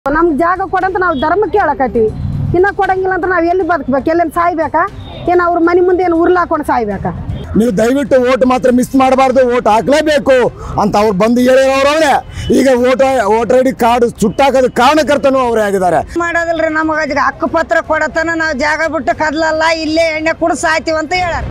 ನಮ್ಗೆ ಜಾಗ ಕೊಡಂತ ನಾವು ಧರ್ಮ ಕೇಳಕತ್ತೀವಿ. ಇನ್ನ ಕೊಡಂಗಿಲ್ಲ ಅಂತ ನಾವು ಎಲ್ಲಿ ಬದುಕಬೇಕು, ಎಲ್ಲೇನು ಸಾಯ್ಬೇಕಾ? ಏನು ಅವ್ರ ಮನೆ ಮುಂದೆ ಏನು ಉರ್ಲಾಕೊಂಡು ಸಾಯ್ಬೇಕಾ? ನೀವು ದಯವಿಟ್ಟು ವೋಟ್ ಮಾತ್ರ ಮಿಸ್ ಮಾಡಬಾರ್ದು, ವೋಟ್ ಹಾಕ್ಲೇಬೇಕು ಅಂತ ಅವ್ರು ಬಂದು ಹೇಳಿರೋರವರೇ. ಈಗ ವೋಟರ್ ಐಡಿ ಕಾರ್ಡ್ ಸುಟ್ಟಾಕೋದು ಕಾರಣಕರ್ತನೂ ಅವರೇ ಆಗಿದ್ದಾರೆ. ಮಾಡೋದಿಲ್ರಿ, ನಮಗೆ ಹಕ್ಕುಪತ್ರ ಕೊಡತನ ನಾವು ಜಾಗ ಬಿಟ್ಟು ಕದ್ಲಲ್ಲ, ಇಲ್ಲೇ ಎಣ್ಣೆ ಕುಡಿದು ಸಾಯ್ತೀವಿ ಅಂತ ಹೇಳಾರ.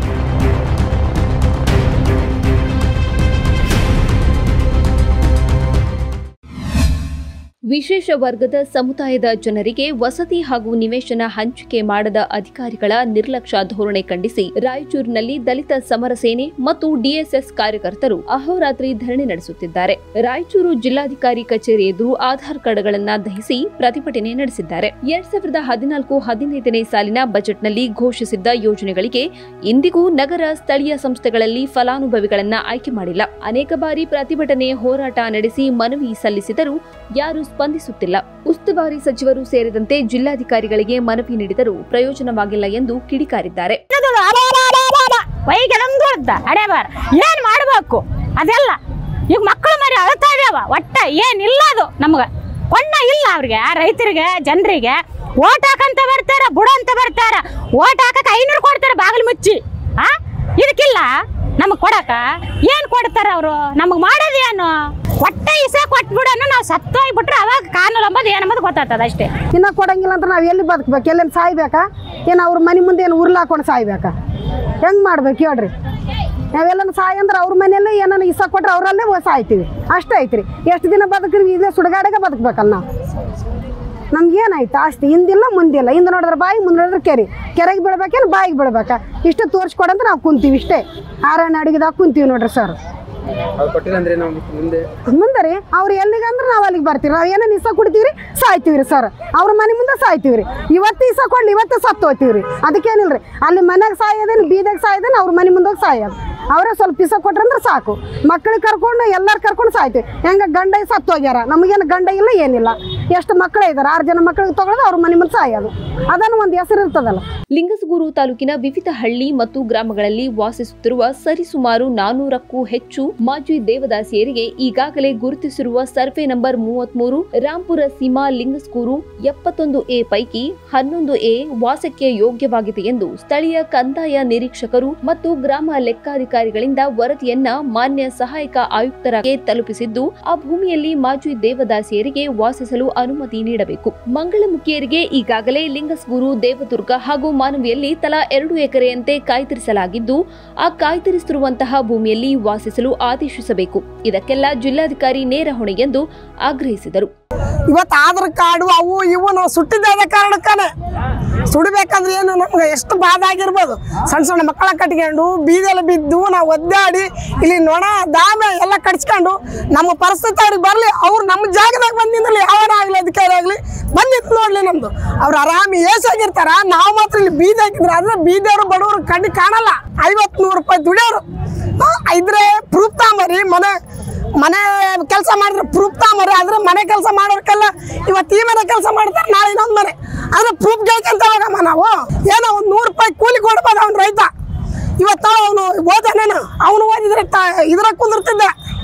ವಿಶೇಷ ವರ್ಗದ ಸಮುದಾಯದ ಜನರಿಗೆ ವಸತಿ ಹಾಗೂ ನಿವೇಶನ ಹಂಚಿಕೆ ಮಾಡದ ಅಧಿಕಾರಿಗಳ ನಿರ್ಲಕ್ಷ್ಯ ಧೋರಣೆ ಖಂಡಿಸಿ ರಾಯಚೂರಿನಲ್ಲಿ ದಲಿತ ಸಮರ ಸೇನೆ ಮತ್ತು ಡಿಎಸ್ಎಸ್ ಕಾರ್ಯಕರ್ತರು ಅಹೋರಾತ್ರಿ ಧರಣಿ ನಡೆಸುತ್ತಿದ್ದಾರೆ. ರಾಯಚೂರು ಜಿಲ್ಲಾಧಿಕಾರಿ ಕಚೇರಿ ಎದುರು ಆಧಾರ್ ಕಾರ್ಡ್ಗಳನ್ನು ದಹಿಸಿ ಪ್ರತಿಭಟನೆ ನಡೆಸಿದ್ದಾರೆ. 2014-15ನೇ ಸಾಲಿನ ಬಜೆಟ್ನಲ್ಲಿ ಘೋಷಿಸಿದ್ದ ಯೋಜನೆಗಳಿಗೆ ಇಂದಿಗೂ ನಗರ ಸ್ಥಳೀಯ ಸಂಸ್ಥೆಗಳಲ್ಲಿ ಫಲಾನುಭವಿಗಳನ್ನ ಆಯ್ಕೆ ಮಾಡಿಲ್ಲ. ಅನೇಕ ಬಾರಿ ಪ್ರತಿಭಟನೆ ಹೋರಾಟ ನಡೆಸಿ ಮನವಿ ಸಲ್ಲಿಸಿದರೂ ಯಾರು ಸ್ಪಂದಿಸುತ್ತಿಲ್ಲ. ಉಸ್ತುವಾರಿ ಸಚಿವರು ಸೇರಿದಂತೆ ಜಿಲ್ಲಾಧಿಕಾರಿಗಳಿಗೆ ಮನವಿ ನೀಡಿದರೂ ಪ್ರಯೋಜನವಾಗಿಲ್ಲ ಎಂದು ಕಿಡಿಕಾರಿದ್ದಾರೆ. ಏನ್ ಮಾಡಬೇಕು ಅದೆಲ್ಲ ಈಗ ಮಕ್ಕಳು ಮರಿ ಅಳ್ತಾ ಇದಾವ. ಒಟ್ಟ ಏನಿಲ್ಲ, ಅದು ನಮ್ಗ ಕೊಂಡ ಇಲ್ಲ. ಅವ್ರಿಗೆ ರೈತರಿಗೆ ಜನರಿಗೆ ಓಟ್ ಹಾಕಂತ ಬರ್ತಾರ, ಬುಡಂತ ಬರ್ತಾರ. ಓಟ್ ಹಾಕಕ್ 500 ಕೊಡ್ತಾರ ಬಾಗಿಲು ಮುಚ್ಚಿ. ಇದಕ್ಕಿಲ್ಲ ನಮಗ್ ಕೊಡಕ ಏನ್ ಕೊಡ್ತಾರ ಅವರು? ನಮಗ್ ಮಾಡೋದೇನು? ಒಟ್ಟ ಇಸ ಕೊಟ್ಬಿಡೋಣ, ನಾವು ಸತ್ತೋಗ್ಬಿಟ್ರೆ ಅವಾಗ ಕಾನೂನು ಅಂಬದು ಏನಂಬದು ಗೊತ್ತಾಗ್ತದ ಅಷ್ಟೇ. ಇನ್ನ ಕೊಡಂಗಿಲ್ಲ ಅಂತ ನಾವು ಎಲ್ಲಿ ಬದುಕಬೇಕು, ಎಲ್ಲೇನು ಸಾಯ್ಬೇಕಾ? ಏನು ಅವ್ರ ಮನೆ ಮುಂದೆ ಏನು ಉರ್ಲಾಕೊಂಡು ಸಾಯ್ಬೇಕಾ? ಹೆಂಗ್ ಮಾಡ್ಬೇಕು ಹೇಳ್ರಿ? ನಾವೆಲ್ಲ ಸಾಯ್ ಅಂದ್ರೆ ಅವ್ರ ಮನೆಯಲ್ಲೇ ಏನಾನ ಇಸ ಕೊಟ್ರೆ ಅವರಲ್ಲೇ ಸಾಯ್ತೀವಿ, ಅಷ್ಟೇ ಐತ್ರಿ. ಎಷ್ಟು ದಿನ ಬದುಕ್ರಿ? ಇಲ್ಲೇ ಸುಡುಗಾಡೆಗೆ ಬದುಕ್ಬೇಕಲ್ಲ ನಾವು. ನಮ್ಗೇನಾಯ್ತು ಆಸ್ತಿ? ಹಿಂದಿಲ್ಲ ಮುಂದಿಲ್ಲ. ಹಿಂದೆ ನೋಡಿದ್ರೆ ಬಾಯಿ, ಮುಂದೆ ನೋಡಿದ್ರೆ ಕೆರೆಗೆ ಬೀಳ್ಬೇಕೇನು ಬಾಯಿಗೆ ಬೀಳ್ಬೇಕಾ? ಇಷ್ಟು ತೋರಿಸ್ಕೊಡಂತ ನಾವು ಕುಂತೀವಿ, ಇಷ್ಟೇ. ಆರಣ್ಯ ಅಡುಗೆದಾಗ ಕುಂತೀವಿ ನೋಡ್ರಿ ಸರ್. ಮುಂದೆ ರೀ ಅವ್ರು ಎಲ್ಲಿಗಂದ್ರೆ ನಾವು ಅಲ್ಲಿಗೆ ಬರ್ತೀವಿ. ನಾವು ಏನೇನು ಇಸ ಕುಡ್ತೀವ್ರಿ, ಸಾಯ್ತೀವ್ರಿ ಸರ್. ಅವ್ರ ಮನೆ ಮುಂದೆ ಸಾಯ್ತೀವ್ರಿ. ಇವತ್ತು ಇಸ ಕೊಡ್ಲಿ, ಇವತ್ತು ಸತ್ತು ಹೋಗ್ತೀವ್ರಿ. ಅದಕ್ಕೇನಿಲ್ರಿ, ಅಲ್ಲಿ ಮನೆಗೆ ಸಾಯೋದೇನು, ಬೀದಾಗ ಸಾಯೋದೇನು, ಅವ್ರ ಮನೆ ಮುಂದೆ ಸಾಯೋದು. ಅವರೇ ಸ್ವಲ್ಪ ಇಸ ಕೊಟ್ರಂದ್ರೆ ಸಾಕು. ಮಕ್ಕಳಿಗೆ ಕರ್ಕೊಂಡು ಎಲ್ಲರೂ ಕರ್ಕೊಂಡು ಸಾಯ್ತೀವಿ. ಹೆಂಗ ಗಂಡ ಸತ್ತು ಹೋಗ್ಯಾರ, ನಮಗೇನು ಗಂಡ ಇಲ್ಲ ಏನಿಲ್ಲ. ಎಷ್ಟು ಮಕ್ಕಳೇ ಇದ್ದಾರೆ, 6 ಜನ ಮಕ್ಕಳಿಗೆ ತಗೊಳ್ಳೋದು, ಅವ್ರ ಮನೆ ಮುಂದೆ ಸಾಯೋದು. ಅದನ್ನು ಒಂದು ಹೆಸರು ಇರ್ತದಲ್ಲ. ಲಿಂಗಸಗೂರು ತಾಲೂಕಿನ ವಿವಿಧ ಹಳ್ಳಿ ಮತ್ತು ಗ್ರಾಮಗಳಲ್ಲಿ ವಾಸಿಸುತ್ತಿರುವ ಸರಿಸುಮಾರು 400ಕ್ಕೂ ಹೆಚ್ಚು ಮಾಜಿ ದೇವದಾಸಿಯರಿಗೆ ಈಗಾಗಲೇ ಗುರುತಿಸಿರುವ ಸರ್ವೆ ನಂಬರ್ 33 ರಾಂಪುರ ಸೀಮಾ ಲಿಂಗಸಗೂರು 71A ಪೈಕಿ 11A ವಾಸಕ್ಕೆ ಯೋಗ್ಯವಾಗಿದೆ ಎಂದು ಸ್ಥಳೀಯ ಕಂದಾಯ ನಿರೀಕ್ಷಕರು ಮತ್ತು ಗ್ರಾಮ ಲೆಕ್ಕಾಧಿಕಾರಿಗಳಿಂದ ವರದಿಯನ್ನ ಮಾನ್ಯ ಸಹಾಯಕ ಆಯುಕ್ತರಿಗೆ ತಲುಪಿಸಿದ್ದು, ಆ ಭೂಮಿಯಲ್ಲಿ ಮಾಜಿ ದೇವದಾಸಿಯರಿಗೆ ವಾಸಿಸಲು ಅನುಮತಿ ನೀಡಬೇಕು. ಮಂಗಳಮುಖಿಯರಿಗೆ ಈಗಾಗಲೇ ಲಿಂಗಸಗೂರು, ದೇವದುರ್ಗ ಹಾಗೂ ಮಾನವಿಯಲ್ಲಿ ತಲಾ 2 ಎಕರೆಯಂತೆ ಕಾಯ್ದಿರಿಸಲಾಗಿದ್ದು, ಆ ಕಾಯ್ದಿರಿಸಿರುವಂತಹ ಭೂಮಿಯಲ್ಲಿ ವಾಸಿಸಲು ಆದೇಶಿಸಬೇಕು. ಇದಕ್ಕೆಲ್ಲ ಜಿಲ್ಲಾಧಿಕಾರಿ ನೇರ ಹೊಣೆ ಎಂದು ಆಗ್ರಹಿಸಿದರು. ಇವತ್ತು ಆಧಾರ್ ಕಾರ್ಡು ಅವು ಇವು ನಾವು ಸುಟ್ಟಿದ್ದ ಕಾರಣಕ್ಕನೆ ಸುಡಬೇಕಂದ್ರೆ ಏನು ನಮ್ಗೆ ಎಷ್ಟು ಬಾಧ ಆಗಿರ್ಬೋದು. ಸಣ್ಣ ಸಣ್ಣ ಮಕ್ಕಳ ಕಟ್ಕೊಂಡು ಬೀದಿಯಲ್ಲಿ ಬಿದ್ದು ನಾವು ಒದ್ದಾಡಿ ಇಲ್ಲಿ ನೊಣ ದಾಮೆ ಎಲ್ಲ ಕಟ್ಸ್ಕೊಂಡು ನಮ್ಮ ಪರಿಸ್ಥಿತಿ ಅವ್ರಿಗೆ ಬರಲಿ. ಅವ್ರು ನಮ್ಮ ಜಾಗದಾಗ ಬಂದಿದ್ರಲ್ಲಿ ಯಾವನ ಆಗಲಿ ಅಧಿಕಾರಿ ಆಗಲಿ ಬಂದಿತ್ತು ನೋಡ್ಲಿ, ನಮ್ದು ಅವ್ರು ಆರಾಮಿ ಏಸಾಗಿರ್ತಾರ. ನಾವು ಮಾತ್ರ ಇಲ್ಲಿ ಬೀದಿ ಹಾಕಿದ್ರೆ ಆದ್ರೆ ಬೀದಿಯವರು ಬಡವರು ಕಣ್ಣು ಕಾಣಲ್ಲ. 50-100 ರೂಪಾಯಿ ದುಡಿಯೋರು ಇದ್ರೆ ಪ್ರೂಫ್ ತಾಂಬರಿ. ಮನೆ ಕೆಲಸ ಮಾಡಿದ್ರೆ ಪ್ರೂಫ್ ತಾಂಬರಿ. ಆದ್ರೆ ಮನೆ ಕೆಲಸ ಮಾಡೋರ್ಕೆಲ್ಲ ಇವತ್ತು ಈ ಮನೆ ಕೆಲಸ ಮಾಡ್ತಾರೆ, ನಾಳೆ ಇನ್ನೊಂದು ಮನೆ. ಆದ್ರೆ ಪ್ರೂಫ್ ಕೇಳ್ಕೊಂತ ಹೋಗಮ್ಮ ನಾವು. ಏನೋ ಒಂದು 100 ರೂಪಾಯಿ ಕೂಲಿ ಕೊಡ್ಬೋದು ಅವ್ನು ರೈತ. ಇವತ್ತು ಅವನು ಓದಾನೇನು, ಅವನು ಓದಿದ್ರೆ ಇದ್ರಾಗ ಕುಂದಿರ್ತಿದ್ದ,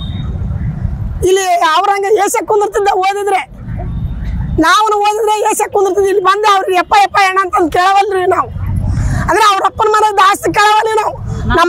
ಇಲ್ಲಿ ಅವ್ರಂಗೆ ಏಸಕ್ಕೆ ಕುಂದಿರ್ತಿದ್ದ. ಓದಿದ್ರೆ ನಾವು ಓದಿದ್ರೆ ಏಸಕ್ಕೆ ಕುಂದಿರ್ತಿದ್ದ. ಇಲ್ಲಿ ಬಂದು ಅವ್ರಿಗೆ ಎಪ್ಪ ಎಣ್ಣ ಅಂತಂದು ಕೇಳವಲ್ರಿ ನಾವು. ಅಂದ್ರೆ ಅವ್ರ ಅಪ್ಪನ ಮನೆಯದ್ದು ಆಸ್ತಿ ಕೇಳವಲ್ಲಿ ನಾವು. ನಮ್ಮ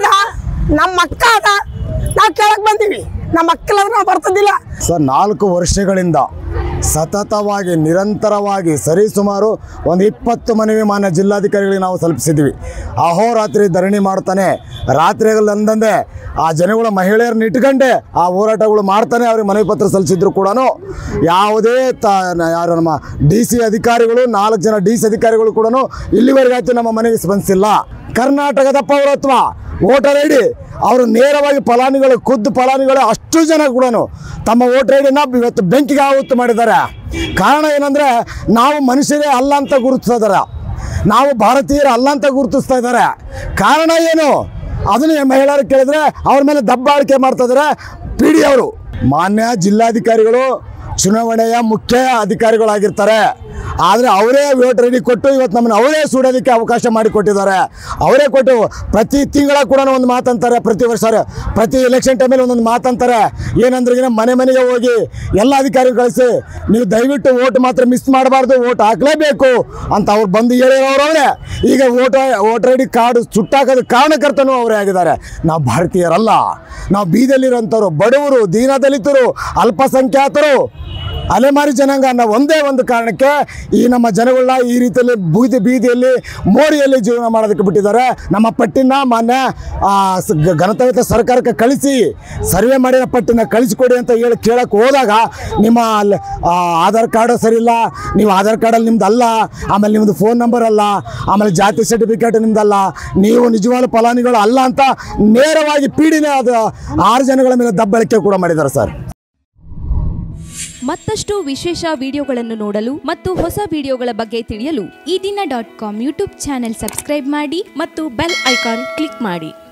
ಅಕ್ಕ ಅದ ನಾವು ಕೇಳಕ್ ಬಂದೀವಿ. ನಮ್ಮ ಅಕ್ಕಲಾದ್ರೆ ನಾವು ಬರ್ತದಿಲ್ಲ ಸರ್. 4 ವರ್ಷಗಳಿಂದ ಸತತವಾಗಿ ನಿರಂತರವಾಗಿ ಸರಿಸುಮಾರು ಒಂದು 20 ಮನವಿ ಮಾನ್ಯ ಜಿಲ್ಲಾಧಿಕಾರಿಗಳಿಗೆ ನಾವು ತಲುಪಿಸಿದ್ವಿ. ಅಹೋರಾತ್ರಿ ಧರಣಿ ಮಾಡ್ತಾನೆ, ರಾತ್ರಿಗಳಂದಂದೆ ಆ ಜನಗಳ ಮಹಿಳೆಯರನ್ನ ಇಟ್ಕೊಂಡೆ ಆ ಹೋರಾಟಗಳು ಮಾಡ್ತಾನೆ ಅವ್ರಿಗೆ ಮನವಿ ಪತ್ರ ಸಲ್ಲಿಸಿದ್ರು ಕೂಡ ಯಾವುದೇ ಯಾರು ನಮ್ಮ DC ಅಧಿಕಾರಿಗಳು 4 ಜನ DC ಅಧಿಕಾರಿಗಳು ಕೂಡ ಇಲ್ಲಿವರೆಗಾಯ್ತು ನಮ್ಮ ಮನೆಗೆ ಸ್ಪಂದಿಸಿಲ್ಲ. ಕರ್ನಾಟಕದ ಪೌರತ್ವ ವೋಟರ್ ಐ ಡಿ ಅವರು ನೇರವಾಗಿ ಖುದ್ದು ಫಲಾನುಭವಿಗಳು ಅಷ್ಟು ಜನ ಕೂಡ ತಮ್ಮ ವೋಟರ್ ಐ ಡಿನ ಇವತ್ತು ಬೆಂಕಿಗೆ ಆಹುತಿ ಮಾಡಿದ್ದಾರೆ. ಕಾರಣ ಏನಂದರೆ ನಾವು ಮನುಷ್ಯರೇ ಅಲ್ಲ ಅಂತ ಗುರುತಿಸ್ತಾ ಇದ್ದಾರೆ, ನಾವು ಭಾರತೀಯರು ಅಲ್ಲ ಅಂತ ಗುರುತಿಸ್ತಾ ಇದ್ದಾರೆ. ಕಾರಣ ಏನು ಅದನ್ನು ಮಹಿಳೆಯರು ಕೇಳಿದ್ರೆ ಅವ್ರ ಮೇಲೆ ದಬ್ಬಾಳಿಕೆ ಮಾಡ್ತಾ ಇದ್ದಾರೆ PD ಅವರು. ಮಾನ್ಯ ಜಿಲ್ಲಾಧಿಕಾರಿಗಳು ಚುನಾವಣೆಯ ಮುಖ್ಯ ಅಧಿಕಾರಿಗಳಾಗಿರ್ತಾರೆ. ಆದರೆ ಅವರೇ ವೋಟರ್ ಐ ಡಿ ಕೊಟ್ಟು ಇವತ್ತು ನಮ್ಮನ್ನು ಅವರೇ ಸುಡೋದಕ್ಕೆ ಅವಕಾಶ ಮಾಡಿಕೊಟ್ಟಿದ್ದಾರೆ. ಅವರೇ ಕೊಟ್ಟು ಪ್ರತಿ ತಿಂಗಳ ಕೂಡ ಒಂದು ಮಾತಂತಾರೆ, ಪ್ರತಿ ವರ್ಷ ಪ್ರತಿ ಎಲೆಕ್ಷನ್ ಟೈಮಲ್ಲಿ ಒಂದೊಂದು ಮಾತಂತಾರೆ. ಏನಂದ್ರೆ ಮನೆ ಮನೆಗೆ ಹೋಗಿ ಎಲ್ಲ ಅಧಿಕಾರಿಗಳು ಕಳಿಸಿ ನೀವು ದಯವಿಟ್ಟು ವೋಟ್ ಮಾತ್ರ ಮಿಸ್ ಮಾಡಬಾರ್ದು, ವೋಟ್ ಹಾಕಲೇಬೇಕು ಅಂತ ಅವ್ರು ಬಂದು ಹೇಳಿರೋರವರೇ. ಈಗ ವೋಟರ್ ಐ ಡಿ ಕಾರ್ಡ್ ಸುಟ್ಟಾಕೋದು ಕಾರಣಕರ್ತನೂ ಅವರೇ ಆಗಿದ್ದಾರೆ. ನಾವು ಭಾರತೀಯರಲ್ಲ, ನಾವು ಬೀದಿಯಲ್ಲಿರೋಂಥವ್ರು, ಬಡವರು, ದೀನದಲಿತರು, ಅಲ್ಪಸಂಖ್ಯಾತರು, ಅಲೆಮಾರಿ ಜನಾಂಗ ಅನ್ನೋ ಒಂದೇ ಒಂದು ಕಾರಣಕ್ಕೆ ಈ ನಮ್ಮ ಜನಗಳನ್ನ ಈ ರೀತಿಯಲ್ಲಿ ಬೀದಿಯಲ್ಲಿ ಮೋರಿಯಲ್ಲಿ ಜೀವನ ಮಾಡೋದಕ್ಕೆ ಬಿಟ್ಟಿದ್ದಾರೆ. ನಮ್ಮ ಪಟ್ಟಿನ ಮಾನ್ಯ ಗಣತಂತ್ರ ಸರ್ಕಾರಕ್ಕೆ ಕಳಿಸಿ ಸರ್ವೆ ಮಾಡಿರೋ ಪಟ್ಟಿನ ಕಳಿಸಿಕೊಡಿ ಅಂತ ಹೇಳಿ ಕೇಳಕ್ಕೆ ಹೋದಾಗ ನಿಮ್ಮ ಆಧಾರ್ ಕಾರ್ಡು ಸರಿ ಇಲ್ಲ, ನೀವು ಆಧಾರ್ ಕಾರ್ಡಲ್ಲಿ ನಿಮ್ದಲ್ಲ, ಆಮೇಲೆ ನಿಮ್ಮದು ಫೋನ್ ನಂಬರ್ ಅಲ್ಲ, ಆಮೇಲೆ ಜಾತಿ ಸರ್ಟಿಫಿಕೇಟ್ ನಿಮ್ದಲ್ಲ, ನೀವು ನಿಜವಾದ ಫಲಾನಿಗಳು ಅಲ್ಲ ಅಂತ ನೇರವಾಗಿ ಪೀಡಿನ ಅದು 6 ಜನಗಳ ಮೇಲೆ ದಬ್ಬಳಿಕೆ ಕೂಡ ಮಾಡಿದ್ದಾರೆ ಸರ್. ಮತ್ತಷ್ಟು ವಿಶೇಷ ವಿಡಿಯೋಗಳನ್ನು ನೋಡಲು ಮತ್ತು ಹೊಸ ವಿಡಿಯೋಗಳ ಬಗ್ಗೆ ತಿಳಿಯಲು ಈ ದಿನ .com ಯೂಟ್ಯೂಬ್ ಚಾನೆಲ್ ಸಬ್ಸ್ಕ್ರೈಬ್ ಮಾಡಿ ಮತ್ತು ಬೆಲ್ ಐಕಾನ್ ಕ್ಲಿಕ್ ಮಾಡಿ.